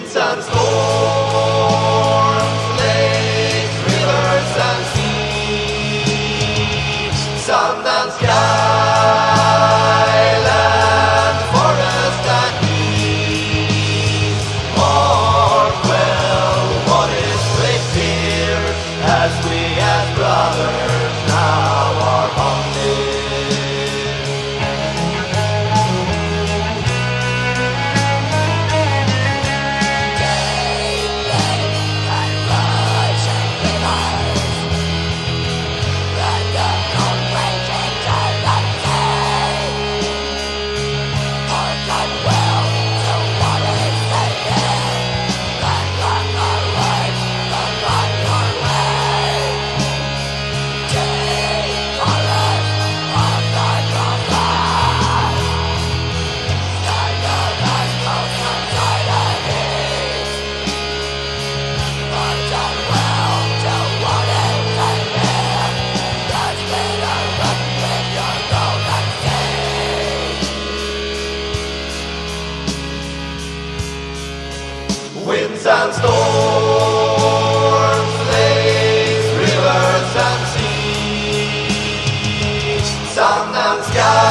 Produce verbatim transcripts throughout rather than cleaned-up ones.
Winds and storms, lakes, rivers and seas, sun and sky, land, forest and heath. Mark well what is placed here, as we as brothers now are bonded. Winds and storms, lakes, rivers and seas, sun and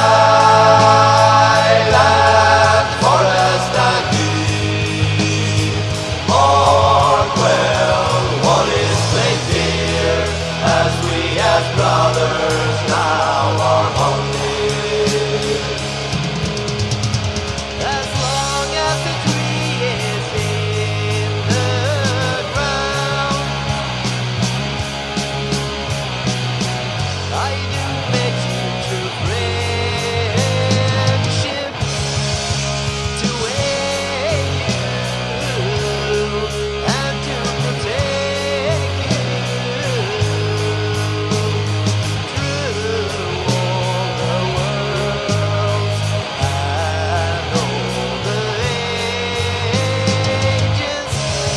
sky, land, forest and heath. Mark well what is placed here, as we as brothers now are bonded. As long as the tree is in the ground, I do pledge you to friendship, to aid you and to protect you through all the worlds and all the ages.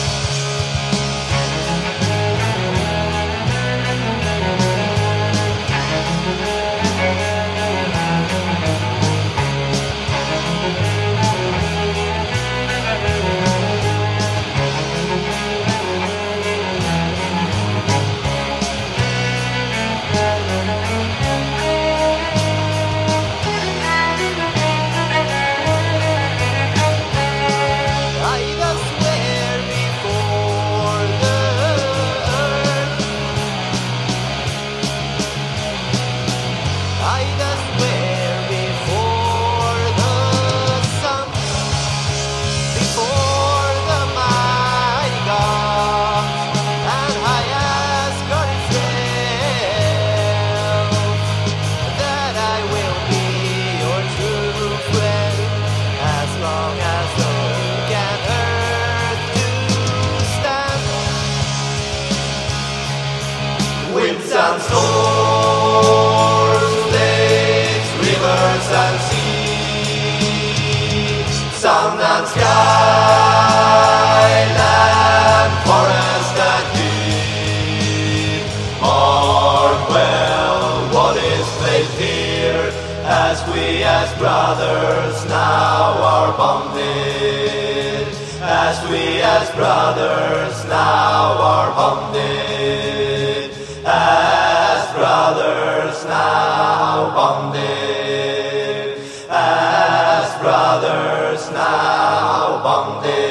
I thus swear before the earth, I thus swear before the sun, before the mighty gods and high Asgard itself, that I will be your true friend as long as oak and earth do stand. Winds and storms, lakes, rivers and seas, sun and sky, land, forest and heath. Mark well what is placed here, as we as brothers now are bonded. As we as brothers now are bonded. As brothers now bonded. As brothers now bonded.